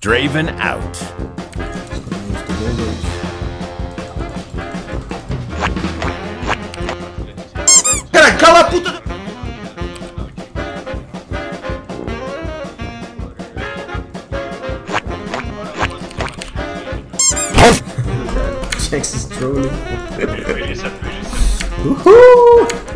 Draven out. Cara, cala a puta! Jax is trolling. Uhul!